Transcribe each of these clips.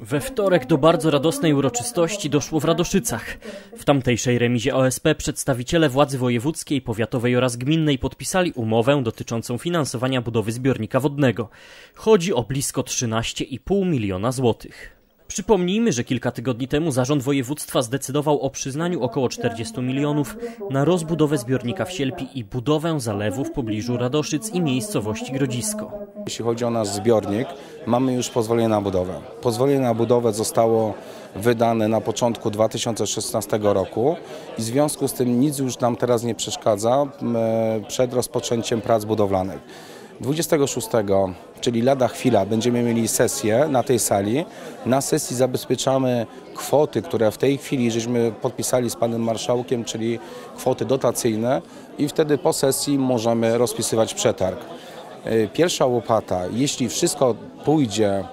We wtorek do bardzo radosnej uroczystości doszło w Radoszycach. W tamtejszej remizie OSP przedstawiciele władzy wojewódzkiej, powiatowej oraz gminnej podpisali umowę dotyczącą finansowania budowy zbiornika wodnego. Chodzi o blisko 13,5 miliona złotych. Przypomnijmy, że kilka tygodni temu zarząd województwa zdecydował o przyznaniu około 40 milionów na rozbudowę zbiornika w Sielpi i budowę zalewu w pobliżu Radoszyc i miejscowości Grodzisko. Jeśli chodzi o nasz zbiornik, mamy już pozwolenie na budowę. Pozwolenie na budowę zostało wydane na początku 2016 roku i w związku z tym nic już nam teraz nie przeszkadza przed rozpoczęciem prac budowlanych. 26, czyli lada chwila, będziemy mieli sesję na tej sali. Na sesji zabezpieczamy kwoty, które w tej chwili żeśmy podpisali z panem marszałkiem, czyli kwoty dotacyjne i wtedy po sesji możemy rozpisywać przetarg. Pierwsza łopata, jeśli wszystko pójdzie,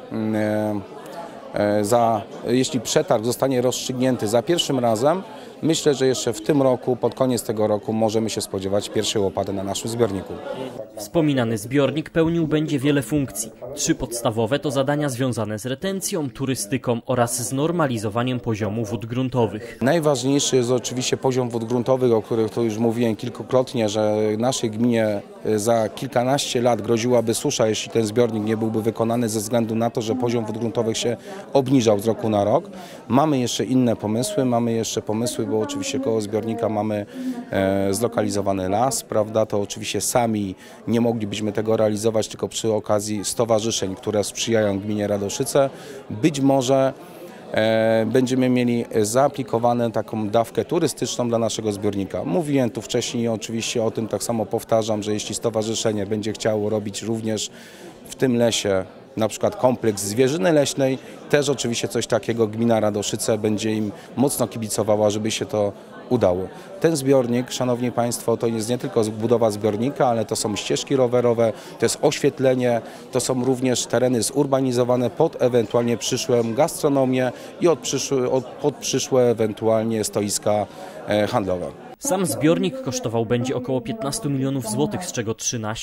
jeśli przetarg zostanie rozstrzygnięty za pierwszym razem, myślę, że jeszcze w tym roku, pod koniec tego roku możemy się spodziewać pierwszej łopaty na naszym zbiorniku. Wspominany zbiornik pełnił będzie wiele funkcji. 3 podstawowe to zadania związane z retencją, turystyką oraz znormalizowaniem poziomu wód gruntowych. Najważniejszy jest oczywiście poziom wód gruntowych, o których tu już mówiłem kilkukrotnie, że naszej gminie za kilkanaście lat groziłaby susza, jeśli ten zbiornik nie byłby wykonany ze względu na to, że poziom wód gruntowych się obniżał z roku na rok. Mamy jeszcze inne pomysły, bo oczywiście koło zbiornika mamy zlokalizowany las, prawda? To oczywiście sami nie moglibyśmy tego realizować, tylko przy okazji stowarzyszeń, które sprzyjają gminie Radoszyce. Być może będziemy mieli zaaplikowaną taką dawkę turystyczną dla naszego zbiornika. Mówiłem tu wcześniej oczywiście o tym, tak samo powtarzam, że jeśli stowarzyszenie będzie chciało robić również w tym lesie na przykład kompleks zwierzyny leśnej, też oczywiście coś takiego gmina Radoszyce będzie im mocno kibicowała, żeby się to udało. Ten zbiornik, szanowni państwo, to jest nie tylko budowa zbiornika, ale to są ścieżki rowerowe, to jest oświetlenie, to są również tereny zurbanizowane pod ewentualnie przyszłą gastronomię i pod przyszłe ewentualnie stoiska handlowe. Sam zbiornik kosztował będzie około 15 milionów złotych, z czego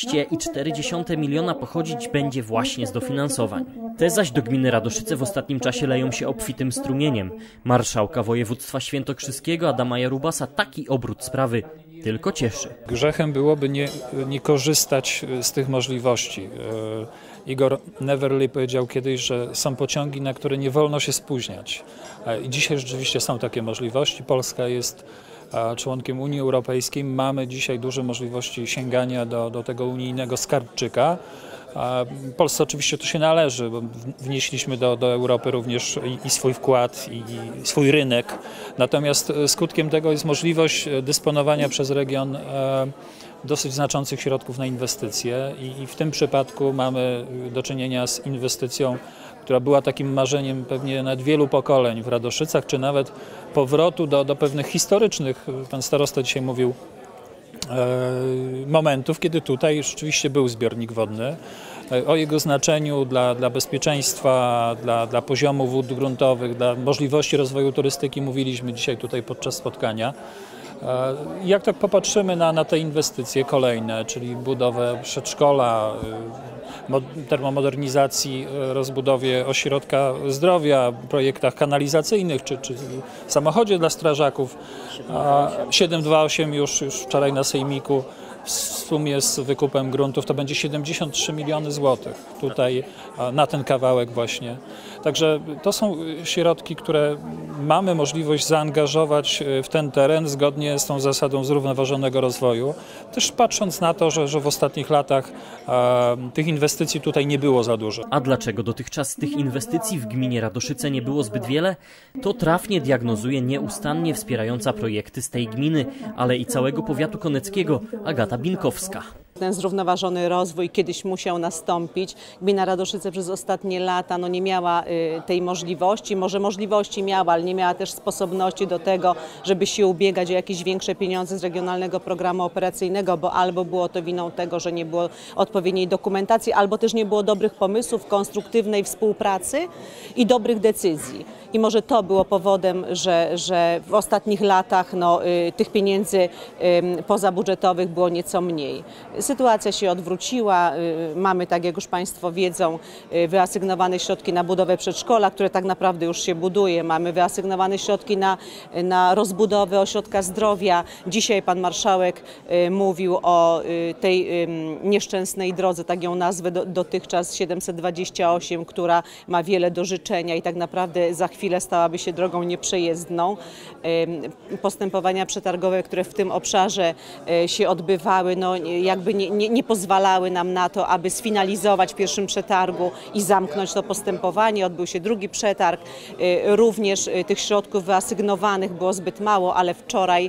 13,4 miliona pochodzić będzie właśnie z dofinansowań. Te zaś do gminy Radoszyce w ostatnim czasie leją się obfitym strumieniem. Marszałka województwa świętokrzyskiego Adama Jarubasa taki obrót sprawy tylko cieszy. Grzechem byłoby nie korzystać z tych możliwości. Igor Neverly powiedział kiedyś, że są pociągi, na które nie wolno się spóźniać. I dzisiaj rzeczywiście są takie możliwości. Polska jest członkiem Unii Europejskiej. Mamy dzisiaj duże możliwości sięgania do tego unijnego skarbczyka. Polsce oczywiście to się należy, bo wnieśliśmy do Europy również i swój wkład, i swój rynek. Natomiast skutkiem tego jest możliwość dysponowania przez region dosyć znaczących środków na inwestycje i w tym przypadku mamy do czynienia z inwestycją, która była takim marzeniem pewnie nawet wielu pokoleń w Radoszycach, czy nawet powrotu do pewnych historycznych, pan starosta dzisiaj mówił, momentów, kiedy tutaj rzeczywiście był zbiornik wodny. O jego znaczeniu dla bezpieczeństwa, dla poziomu wód gruntowych, dla możliwości rozwoju turystyki mówiliśmy dzisiaj tutaj podczas spotkania. Jak tak popatrzymy na te inwestycje kolejne, czyli budowę przedszkola, termomodernizacji, rozbudowie ośrodka zdrowia, projektach kanalizacyjnych czy w samochodzie dla strażaków, 728 już wczoraj na sejmiku, w sumie z wykupem gruntów to będzie 73 miliony złotych tutaj na ten kawałek właśnie. Także to są środki, które mamy możliwość zaangażować w ten teren zgodnie z tą zasadą zrównoważonego rozwoju. Też patrząc na to, że w ostatnich latach tych inwestycji tutaj nie było za dużo. A dlaczego dotychczas tych inwestycji w gminie Radoszyce nie było zbyt wiele? To trafnie diagnozuje nieustannie wspierająca projekty z tej gminy, ale i całego powiatu koneckiego Agata Binkowska. Ten zrównoważony rozwój kiedyś musiał nastąpić. Gmina Radoszyce przez ostatnie lata nie miała tej możliwości. Może możliwości miała, ale nie miała też sposobności do tego, żeby się ubiegać o jakieś większe pieniądze z Regionalnego Programu Operacyjnego, bo albo było to winą tego, że nie było odpowiedniej dokumentacji, albo też nie było dobrych pomysłów, konstruktywnej współpracy i dobrych decyzji. I może to było powodem, że w ostatnich latach tych pieniędzy pozabudżetowych było nieco mniej. Sytuacja się odwróciła. Mamy, tak jak już Państwo wiedzą, wyasygnowane środki na budowę przedszkola, które tak naprawdę już się buduje. Mamy wyasygnowane środki na rozbudowę ośrodka zdrowia. Dzisiaj pan marszałek mówił o tej nieszczęsnej drodze, tak ją nazwę dotychczas 728, która ma wiele do życzenia i tak naprawdę za chwilę stałaby się drogą nieprzejezdną. Postępowania przetargowe, które w tym obszarze się odbywały, no jakby nie pozwalały nam na to, aby sfinalizować w pierwszym przetargu i zamknąć to postępowanie. Odbył się drugi przetarg. Również tych środków wyasygnowanych było zbyt mało, ale wczoraj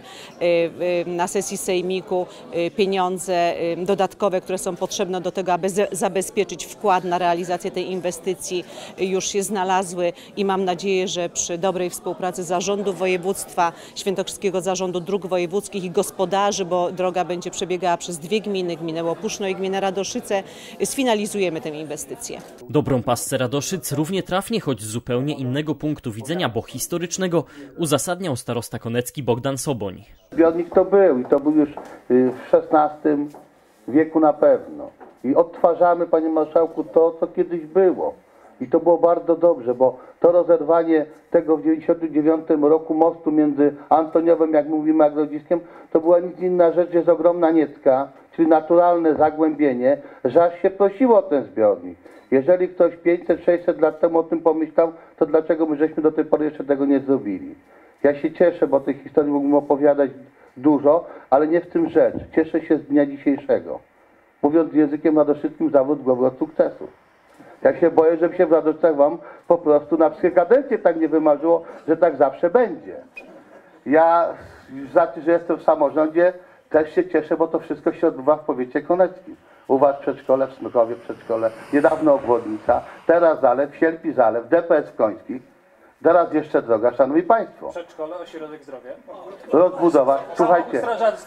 na sesji sejmiku pieniądze dodatkowe, które są potrzebne do tego, aby zabezpieczyć wkład na realizację tej inwestycji, już się znalazły i mam nadzieję, że przy dobrej współpracy Zarządu Województwa Świętokrzyskiego, Zarządu Dróg Wojewódzkich i gospodarzy, bo droga będzie przebiegała przez dwie gminy, gminę Łopuszno i gminę Radoszyce, sfinalizujemy tę inwestycję. Dobrą pasce Radoszyc równie trafnie, choć z zupełnie innego punktu widzenia, bo historycznego, uzasadniał starosta konecki Bogdan Soboń. Zbiornik to był i to był już w XVI wieku na pewno. I odtwarzamy, panie marszałku, to, co kiedyś było. I to było bardzo dobrze, bo to rozerwanie tego w 1999 roku mostu między Antoniowem, jak mówimy, a Grodziskiem, to była nic inna rzecz, jest ogromna niecka, czyli naturalne zagłębienie, że aż się prosiło o ten zbiornik. Jeżeli ktoś 500-600 lat temu o tym pomyślał, to dlaczego my żeśmy do tej pory jeszcze tego nie zrobili? Ja się cieszę, bo tej historii mógłbym opowiadać dużo, ale nie w tym rzecz. Cieszę się z dnia dzisiejszego. Mówiąc językiem radoszyckim, zawód głowy od sukcesu. Ja się boję, żeby się w Radoszycach wam po prostu na wszystkie kadencje tak nie wymarzyło, że tak zawsze będzie. Ja za to, że jestem w samorządzie, też się cieszę, bo to wszystko się odbywa w powiecie koneckim. U was przedszkole, w Smykowie przedszkole, niedawno obwodnica, teraz zalew, Sierpi zalew, DPS w Końskich, teraz jeszcze droga, szanowni państwo. Przedszkole, ośrodek zdrowia. Rozbudowa. Słuchajcie,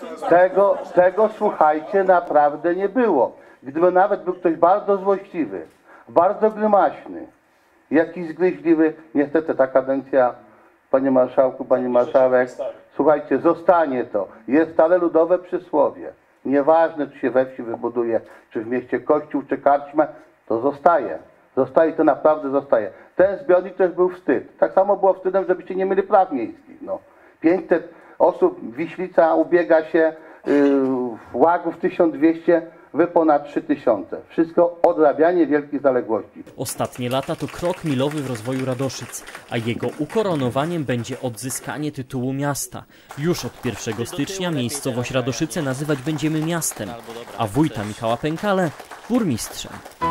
tego słuchajcie, naprawdę nie było. Gdyby nawet był ktoś bardzo złośliwy, bardzo grymaśny, jakiś zgryźliwy, niestety ta kadencja, panie marszałku, pani marszałek, słuchajcie, zostanie to. Jest stare ludowe przysłowie. Nieważne, czy się we wsi wybuduje, czy w mieście kościół, czy karczma, to zostaje. Zostaje, to naprawdę zostaje. Ten zbiornik też był wstyd. Tak samo było wstydem, żebyście nie mieli praw miejskich. No. 500 osób, Wiślica ubiega się, Łagów 1200, wy ponad 3000. Wszystko odrabianie wielkich zaległości. Ostatnie lata to krok milowy w rozwoju Radoszyc, a jego ukoronowaniem będzie odzyskanie tytułu miasta. Już od 1 stycznia miejscowość Radoszyce nazywać będziemy miastem, a wójta Michała Pękale burmistrzem.